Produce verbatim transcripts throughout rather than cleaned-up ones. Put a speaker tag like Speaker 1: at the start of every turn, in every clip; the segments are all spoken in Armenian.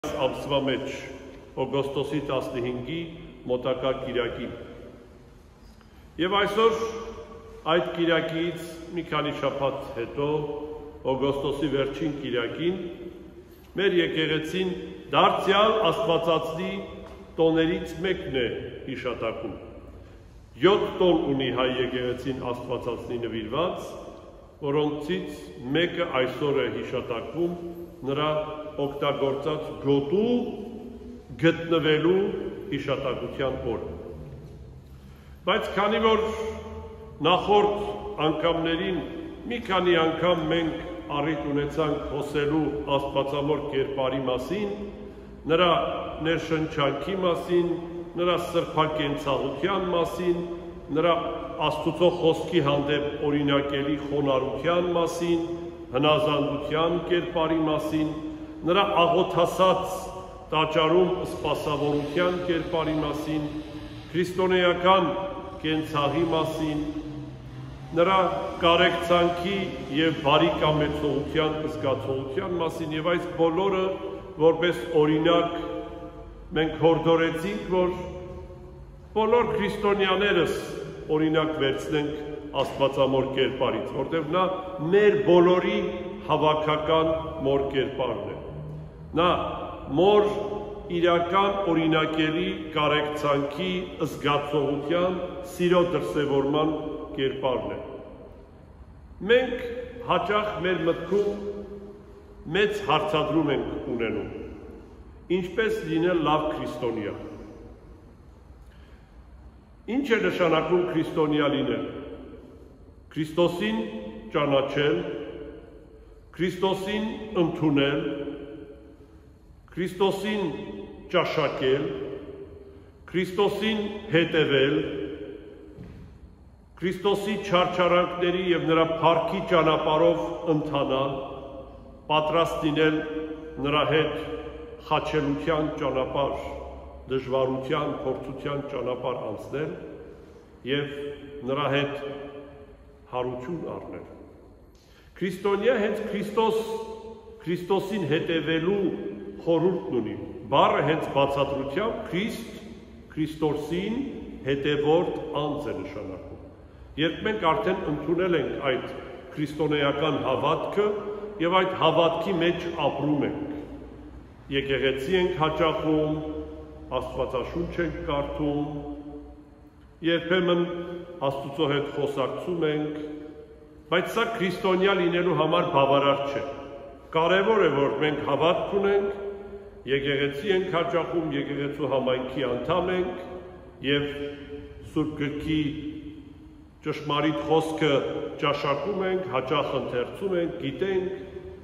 Speaker 1: ամսվա մեջ օգոստոսի տասնհինգի մոտակա կիրակին։ Եվ այսօր այդ կիրակից մի քանի շաբաթ հետո օգոստոսի վերջին կիրակին մեր եկեղեցին դարձյալ Աստվածածնի տոներից մեկն է հիշատակում։ յոթ տոն ունի հայ եկեղեցին Աստվածածնի նվիրված, որոնցից մեկը այսօր է հիշատակվում նրա օգտագործած գոտու գտնվելու հիշատակության օրը։ Բայց քանի որ նախորդ անգամներին մի քանի անգամ մենք առիթ ունեցանք խոսելու Աստվածամոր կերպարի մասին, նրա ներշնչանքի մասին, նրա սրբակենցաղության մասին, նրա Աստուծո խոսքի հանդեպ օրինակելի խոնարհության մասին, հնազանդության կերպարի մասին, նրա աղոթասած տաճարում սպասավորության կերպարի մասին, քրիստոնեական կենցաղի մասին, նրա կարեկցանքի և բարի կամեցողության զգացողության մասին և այս բոլորը որպես օրինակ մենք հորդորեցինք, որ բոլոր քրիստոնյաներս օրինակ վերցնենք Աստվածամոր կերպարից, որտեղ նա մեր բոլորի հավաքական մոր կերպարն է։ Նա մոր իրական օրինակելի կարեկցանքի, զգացողության, սիրո դրսևորման կերպարն է։ Մենք հաճախ մեր մտքում մեծ հարցադրում ենք ունենում, ինչպես լինել լավ քրիստոնյա։ Ինչ է նշանակում քրիստոնյա լինել։ Քրիստոսին ճանաչել, Քրիստոսին ընդունել, Քրիստոսին ճաշակել, Քրիստոսին հետևել, Քրիստոսի չարչարանքների և նրա փառքի ճանապարհով ընթանալ, պատրաստ լինել նրա հետ խաչելության ճանապարհ, դժվարության, փորձության ճանապարհ անցնել և նրա հետ հարություն առնել։ Քրիստոնյա հենց Քրիստոս, Քրիստոսին հետևելու խորհուրդն ունի։ Բառը հենց բացատրությամբ Քրիստ, Քրիստոսին հետևորդ անձ է նշանակում։ Երբ մենք արդեն ընդունել ենք այդ քրիստոնեական հավատքը և այդ հավատքի մեջ ապրում ենք, եկեղեցի ենք հաճախում, Աստվածաշունչ ենք կարդում, երբեմն Աստուծո հետ խոսակցում ենք, բայց սա քրիստոնյա լինելու համար բավարար չէ։ Կարևոր է, որ մենք հավատք ունենք, եկեղեցի ենք հաճախում, եկեղեցու համայնքի անդամ ենք և Սուրբ Գրքի ճշմարիտ խոսքը ճաշակում ենք, հաճախ ընթերցում ենք, գիտենք,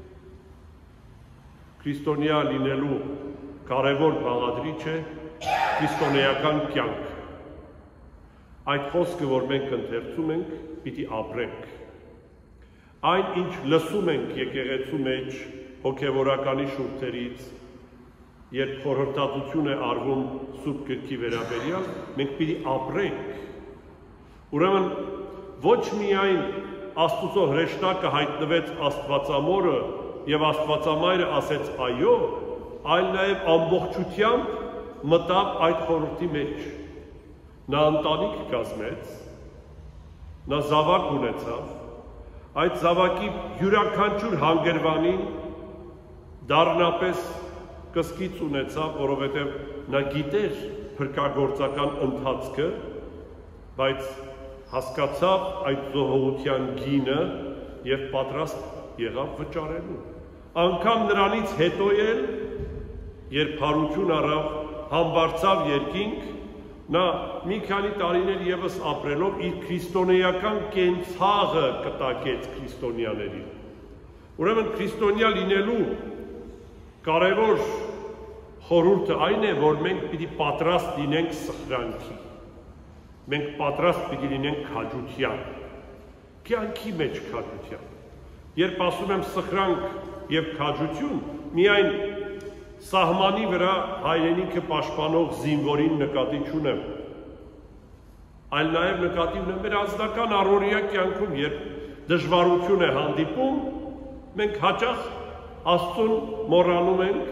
Speaker 1: քրիստոնյա լինելու կարևոր բաղադրիչ է քրիստոնեական կյանք։ Այդ խոսքը, որ մենք ընթերցում ենք, պիտի ապրենք։ Այն, ինչ լսում ենք եկեղեցու մեջ հոգևորականի շուրթերից, երբ խորհրդատություն է արվում Սուրբ Գրքի վերաբերյալ, մենք պիտի ապրենք։ Ուրեմն ոչ միայն Աստուծո հրեշտակը հայտնվեց Աստվածամորը և Աստվածամայրը ասեց այո, այլ նաև ամբողջությամբ մտավ այդ խորհրդի մեջ։ Նա ընտանիք կազմեց, նա զավակ ունեցավ, այդ զավակի յուրաքանչյուր հանգրվանին դառնապես կսկիծ ունեցավ, որովհետև նա գիտեր փրկագործական ընթացքը, բայց հասկացավ այդ զոհողության գինը և պատրաստ եղավ վճարելու։ Անգամ նրանից հետո էլ, երբ հարություն առավ, համբարձավ երկինք, նա մի քանի տարիներ ևս ապրելով իր քրիստոնեական կենցաղը կտակեց քրիստոնյաներին։ Ուրեմն քրիստոնյա լինելու կարևոր խորհուրդը այն է, որ մենք պիտի պատրաստ լինենք սխրանքի։ Մենք պատրաստ պիտի լինենք քաջության, կյանքի մեջ քաջության։ Երբ ասում եմ սխրանք և քաջություն, միայն սահմանի վրա հայրենիքը պաշտպանող զինվորին նկատի չունեմ, այլ նաև նկատի ունեմ մեր անձնական առօրյա կյանքում, երբ դժվարություն է հանդիպում, մենք հաճախ Աստծուն մոռանում ենք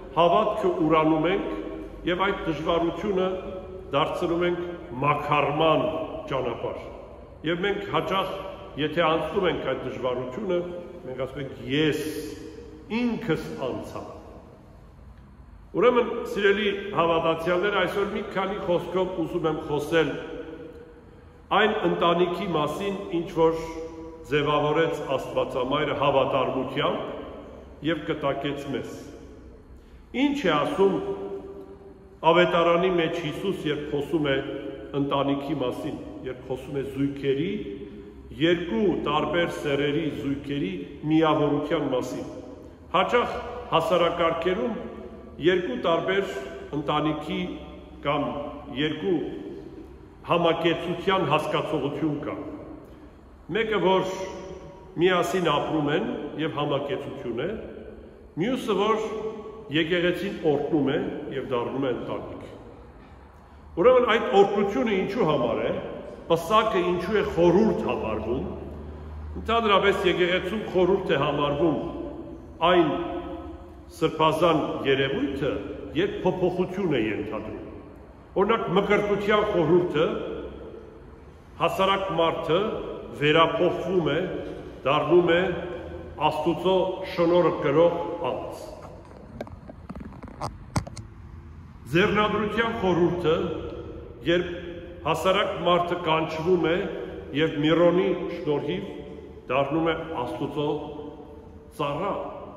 Speaker 1: հավատքը ուրանում ենք եւ այդ դժվարությունը դարձնում ենք մաքարման ճանապարհ։ Եվ մենք հաճախ, եթե անցնում ենք այդ դժվարությունը, մենք ասում ենք ես ինքս անցա։ Ուրեմն, սիրելի հավատացյալներ, այսօր մի քանի խոսքով ուզում եմ խոսել այն ընտանիքի մասին, ինչ որ ձևավորեց Աստվածամայրը հավատարմությամբ եւ կտակեց մեզ։ Ինչ է ասում Ավետարանի մեջ Հիսուս, երբ խոսում է ընտանիքի մասին, երբ խոսում է զույգերի, երկու տարբեր սերերի զույգերի միավորության մասին։ Հաճախ հասարակարգերում երկու տարբեր ընտանիքի կամ երկու համակեցության հասկացողություն կա։ Մեկը, որ միասին ապրում են եւ համակեցություն է, մյուսը, որ եկեղեցին օրհնում է եւ դառնում է ընտանիք։ Ուրեմն այդ օրհնությունը ինչու համար է, պսակը ինչու է խորհուրդ համարվում, ընդհանրապես եկեղեցում խորհուրդ է համարվում այն սրբազան երևույթը, երբ փոփոխություն է ենթադրում։ Օրինակ մկրտության խորհուրդը հասարակ մարդը վերափոխվում է, դառնում է Աստուծո շնորհը կրող անձ։ Ձեռնադրության խորհուրդը, երբ հասարակ մարդը կանչվում է եւ Միրոնի շնորհիվ դառնում է Աստուծո ծառա։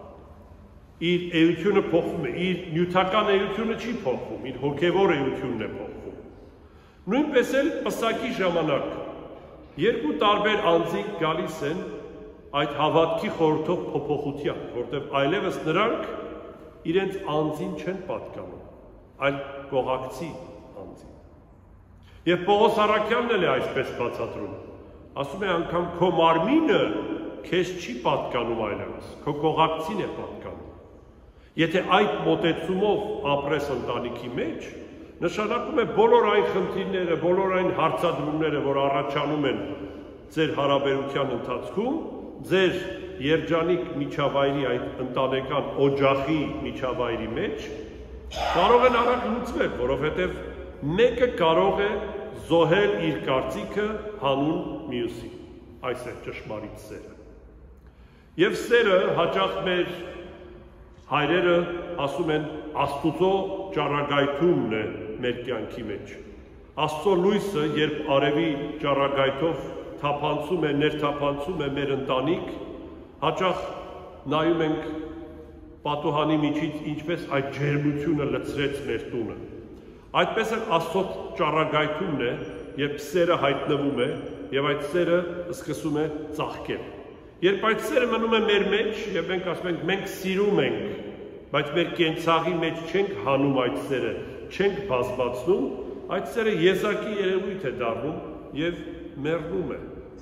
Speaker 1: Իր էությունը փոխվում է, իր նյութական էությունը չի փոխվում, իր հոգևոր էությունն է փոխվում։ Նույնպես էլ պսակի ժամանակ երկու տարբեր անձիկ գալիս են այդ հավատքի խորհրդով փոփոխության, որտեղ այլևս նրանք իրենց անձին չեն պատկանում, այլ կողակցի անձին։ Եվ Պողոս առաքյալն էլ է այսպես բացատրում, ասում է անգամ քո մարմինը քեզ չի պատկանում այլևս, քո կողակցին է պատկանում։ Եթե այդ մոտեցումով ապրես ընտանիքի մեջ, նշանակում է բոլոր այն խնդիրները, բոլոր այն հարցադրումները, որ առաջանում են ձեր հարաբերության ընթացքում, ձեր երջանիկ միջավայրի այդ ընտանեկան օջախի միջավայրի մեջ, կարող են արագ լուծվել, որովհետև մեկը կարող է զոհել իր կարծիքը հանուն մյուսի։ Այս է ճշմարիտ սերը։ Եվ սերը հաճախ մեր հայրերը ասում են Աստուծո ճառագայթումն է մեր կյանքի մեջ։ Աստծո լույսը, երբ արևի ճառագայթով թափանցում է, ներթափանցում է մեր ընտանիք, հաճախ նայում ենք պատուհանի միջից ինչպես այդ ջերմությունը լցրեց մեր տունը։ Այդպես էլ Աստծո ճառագայթումն է, երբ սերը հայտնվում է եւ այդ սերը սկսում է ծաղկել։ Երբ այդ սերը մնում է մեր մեջ եւ մենք ասում ենք մենք սիրում ենք, բայց մեր կենցաղի մեջ չենք հանում այդ սերը, չենք բազմացնում, այդ սերը եզակի երևույթ է դառնում եւ մեռնում է։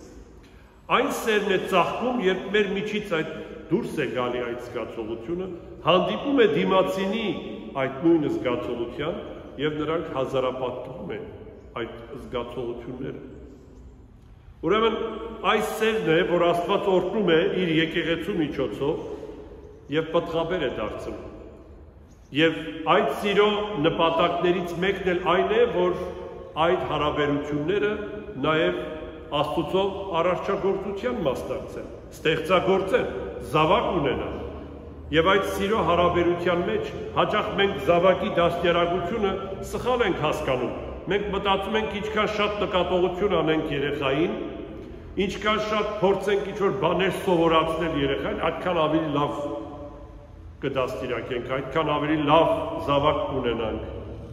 Speaker 1: Այն սերն է ծաղկում, երբ մեր միջից այդ դուրս է գալի այդ զգացողությունը, հանդիպում է դիմացինի այդ նույն զգացողության եւ նրանք հազարապատկվում են այդ զգացողությունները։ Ուրեմն այս սերն է, որ Աստված օրհնում է իր եկեղեցու միջոցով եւ պտղաբեր է դարձնում։ Եվ այդ սիրո նպատակներից մեկն էլ այն է, որ այդ հարաբերությունները նաեւ Աստուծո արարչագործության մասնակցեն, ստեղծագործեն, զավակ ունենան։ Եվ այդ սիրո հարաբերության մեջ հաճախ մենք զավակի դաստիարակությունը սխալ ենք հասկանում։ Մենք մտածում ենք ինչքան շատ նկատողություն անենք երեխային, ինչքան շատ փորձենք ինչ-որ բաներ սովորացնել երեխային, այդքան ավելի լավ կդաստիարակենք, այդքան ավելի լավ զավակ կունենանք։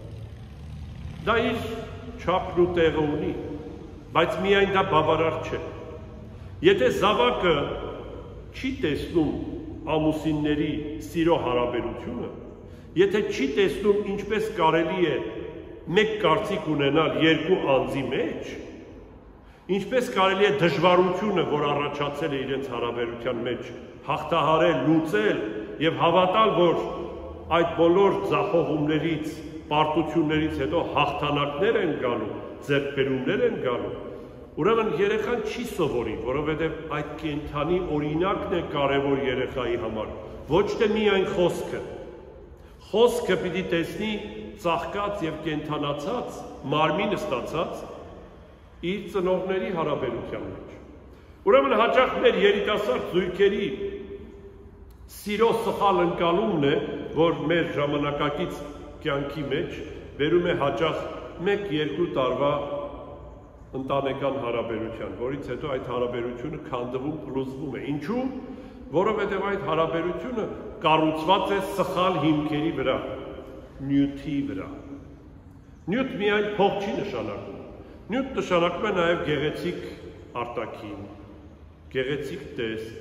Speaker 1: Դա իր չափն ու տեղը ունի, բայց միայն դա բավարար չէ։ Եթե զավակը չի տեսնում ամուսինների սիրո հարաբերությունը, եթե չի տեսնում ինչպես կարելի է մեկ կարծիք ունենալ երկու անձի մեջ, ինչպես կարելի է դժվարությունը, որ առաջացել է իրենց հարաբերության մեջ, հաղթահարել, լուծել եւ հավատալ, որ այդ բոլոր ձախողումներից, պարտություններից հետո հաղթանակներ են գալու, ձեռքբերումներ են գալու, ուրեմն երեխան չի սովորի, որովհետև այդ կենդանի օրինակն է կարևոր երեխայի համար, ոչ թե միայն խոսքը։ Խոսքը պիտի տեսնի ծաղկած և կենթանացած, մարմին ստացած իր ծնողների հարաբերության մեջ։ Ուրեմն հաճախ մեր երիտասարդ զույգերի սիրո սխալ ընկալումն է, որ մեր ժամանակակից կյանքի մեջ բերում է հաճախ մեկ-երկու տարվա ընտանեկան հարաբերության, որից հետո այդ հարաբերությունը քանդվում, փլուզվում է։ Ինչու՞, որովհետև այդ հարաբերությունը կառուցված է սխալ հիմքերի վրա, նյութի վրա։ Նյութ միայն փող չի նշանակում։ Նյութ նշանակում է նաև գեղեցիկ արտաքին, գեղեցիկ տեսք։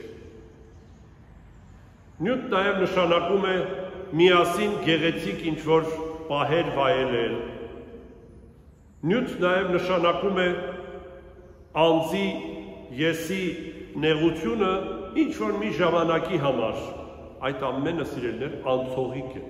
Speaker 1: Նյութ նաև նշանակում է միասին գեղեցիկ ինչ-որ պահեր վայելել։ Նյութ նաև նշանակում է անձի եսի նեղությունը ինչ-որ մի ժամանակի համար, այդ ամենը սիրելիներ անցողիկ է։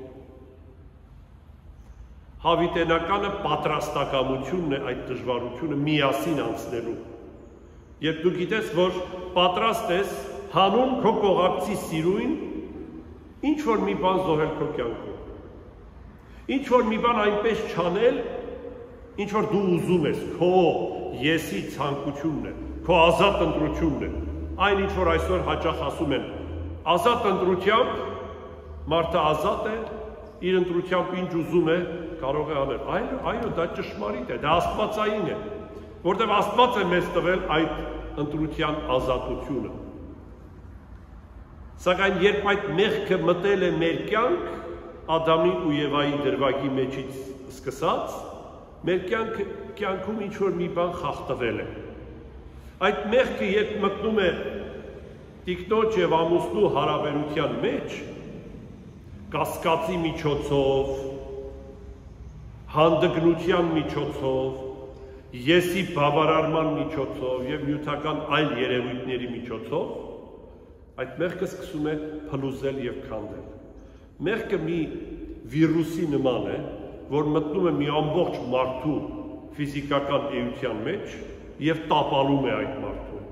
Speaker 1: Հավիտենականը պատրաստակամությունն է այդ դժվարությունը միասին անցնելու։ Երբ դու գիտես, որ պատրաստ ես հանուն քո կողակցի սիրույն ինչ-որ մի բան զոհել քո կյանքում, ինչ-որ մի բան այնպես չանել, ինչ-որ դու ուզում ես, քո եսի ցանկությունն է, քո ազատ ընտրությունն է, այն ինչ-որ այսօր հաճախ ասում են, ազատ ընտրությամբ, մարդը ազատ է, իր ընտրությամբ ինչ ուզում է, կարող է անել, այո, այո, դա ճշմարիտ է, դա աստվածային է, որտեղ Աստված է մեզ տվել այդ ընտրության ազատությունը։ Սակայն երբ այդ մեղքը մտել է մեր կյանք, Ադամի ու Եվայի դրվագի մեջից սկսած, մեր կյանքում ինչ-որ մի բան խախտվել է։ Այդ մեղքը երբ մտնում է տիկնոջ և ամուսնու հարաբերության մեջ, կասկածի միջոցով, հանդգնության միջոցով, եսի բավարարման միջոցով և նյութական այլ երևույթների միջոցով, այդ մեղքը սկսում է փլուզել և քանդել։ Մեղքը մի վիրուսի նման է, որ մտնում է մի ամբողջ մարդու ֆիզիկական էության մեջ և տապալում է այդ մարդուն։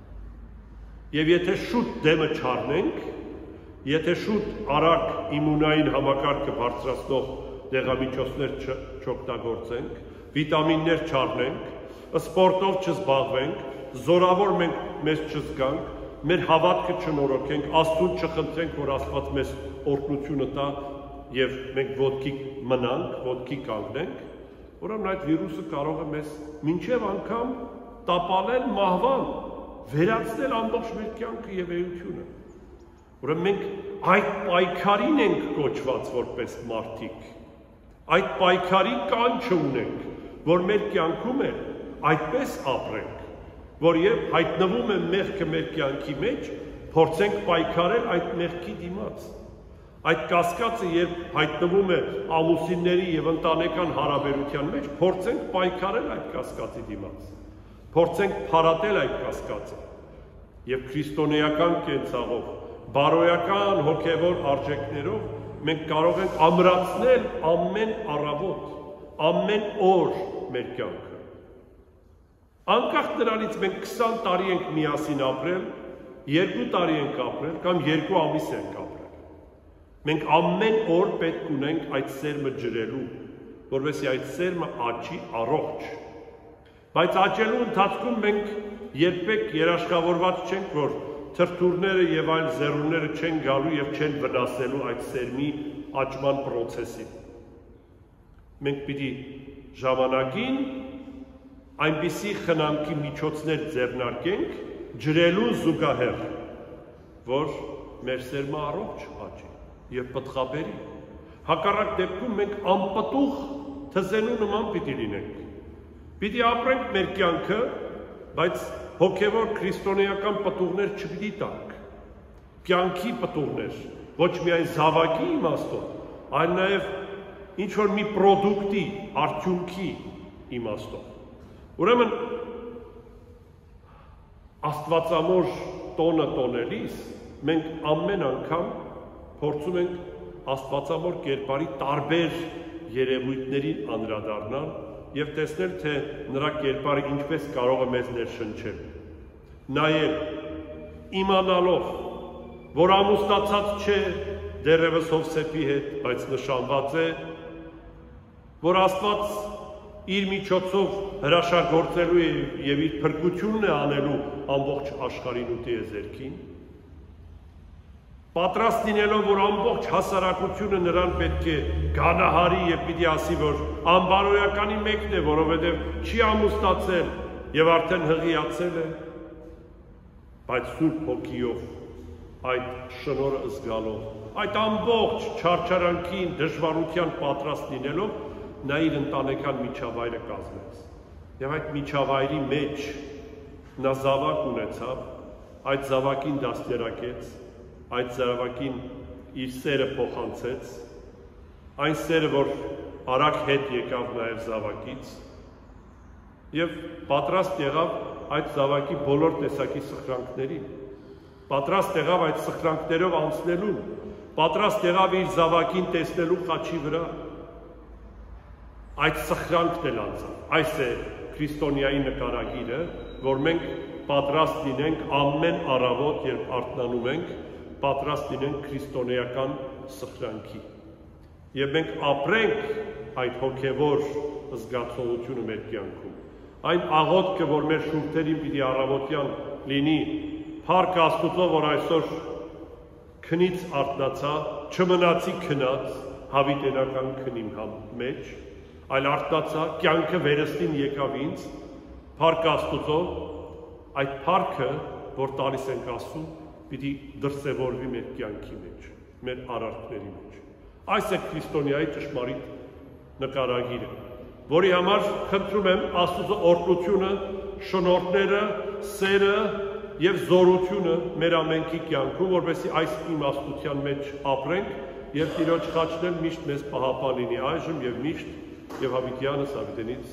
Speaker 1: Եվ եթե շուտ դեմը չառնենք, եթե շուտ արագ իմունային համակարգը բարձրացնող դեղամիջոցներ չօգտագործենք, վիտամիններ չառնենք, սպորտով չզբաղվենք, զորավոր մենք մեզ չզգանք, մեր հավատքը չնորոգենք, Աստծուն չխնդրենք, որ Աստված մեզ օրհնությունը տա և մենք ոտքի մնանք, ոտքի կանգնենք, ուրեմն այդ վիրուսը կարող է մեզ մինչև անգամ տապալել մահվան, վերացնել ամբողջ մեր կյանքը և էությունը։ Ուրեմն մենք այդ պայքարին ենք կոչված որպես մարդիկ, այդ պայքարի կանչը ունենք, որ մեր կյանքում է այդպես ապրենք, որ երբ հայտնվում է մեղքը մեր կյանքի մեջ, փորձենք պայքարել այդ մեղքի դիմաց։ Այդ կասկածը երբ հայտնվում է ամուսինների և ընտանեկան հարաբերության մեջ, փորձենք պայքարել այդ կասկածի դիմաց, փորձենք փարատել այդ կասկածը և քրիստոնեական կենցաղով, բարոյական հոգևոր արժեքներով մենք կարող ենք ամրացնել ամեն առավոտ, ամեն օր մեր կյանքը։ Անկախ նրանից մենք քսան տարի ենք միասին ապրել, երկու տարի ենք ապրել կամ երկու ամիս ենք ապրել։ Մենք ամեն օր պետք ունենք այդ սերմը ջրելու, որովհետեւ այդ սերմը աճի առողջ։ Բայց աճելու ընթացքում մենք երբեք երաշխավորված չենք, որ թրթուրները եւ այլ զեռուները չեն գալու եւ չեն վնասելու այդ սերմի աճման process-ին։ Մենք պիտի ժամանակին այնպիսի խնամքի միջոցներ ձեռնարկենք, ջրելու զուգահեռ, որ մեր սերմը առողջ աճի և պտղաբերի։ Հակառակ դեպքում մենք անպտուղ թզենու նման պիտի լինենք։ Պիտի ապրենք մեր կյանքը, բայց հոգևոր քրիստոնեական պտուղներ չպիտի տանք։ Կյանքի պտուղներ, ոչ միայն զավակի իմաստով, այլ նաև ինչ-որ մի պրոդուկտի, արդյունքի իմաստով։ Ուրեմն Աստվածամոր տոնը տոնելիս մենք ամեն անգամ փորձում ենք Աստվածամոր կերպարի տարբեր երևույթներին անդրադառնալ և տեսնել, թե նրա կերպարը ինչպես կարող է մեզ ներշնչել։ Նայել, իմանալով, որ ամուսնացած չէ, դեռևս Հովսեփի հետ, բայց նշանված է, որ Աստված իր միջոցով հրաշագործելու է եւ իր փրկությունն է անելու ամբողջ աշխարհին ու տիեզերքին, պատրաստ լինելով, որ ամբողջ հասարակությունը նրան պետք է գանահարի եւ պիտի ասի, որ անբարոյականի մեկն է, որովհետեւ չի ամուսնացել եւ արդեն հղիացել է, բայց Սուրբ Հոգիով այդ շնորհը զգալով, այդ ամբողջ չարչարանքին, դժվարության պատրաստ լինելով, նա իր ընտանեկան միջավայրը կազմեց։ Եվ այդ միջավայրի մեջ նա զավակ ունեցավ, այդ զավակին դաստիարակեց, այդ զավակին իր սերը փոխանցեց, այն սերը, որ արագ հետ եկավ նաև զավակից, եւ պատրաստ եղավ այդ զավակի բոլոր տեսակի սխրանքներին, պատրաստ եղավ այդ սխրանքներով անցնելուն, պատրաստ եղավ իր զավակին տեսնելու խաչի վրա, այդ սխրանքն էլ անցավ, այս է քրիստոնյայի նկարագիրը, որ մենք պատրաստ լինենք ամեն առավոտ, երբ արթնանում ենք, պատրաստ լինենք քրիստոնեական սխրանքի եւ մենք ապրենք այդ հոգեվոր զգացողությունը մեր կյանքում, այն աղոթքը, որ մեր շուրթերին պիտի առավոտյան լինի, փառք Աստծո, որ այսօր քնից արթնացա, չմնացի քնած հավիտենական քնիմ մեջ, այլ արթնացա, կյանքը վերստին եկավ ինձ, փառք Աստծո, այդ փառքը, որ տալիս ենք Աստծուն, պիտի դրսևորվի մեր կյանքի մեջ, մեր արարքների մեջ։ Այս է քրիստոնյայի ճշմարիտ նկարագիրը, որի համար խնդրում եմ Աստծո օրհնությունը, շնորհները, սերը եւ զորությունը մեր ամենքի կյանքում, որովհետեւ այս իմաստության մեջ ապրենք եւ Տիրոջ խաչն էլ միշտ մեզ պահապան լինի այժմ եւ միշտ եւ հավիտյանս հավիտենից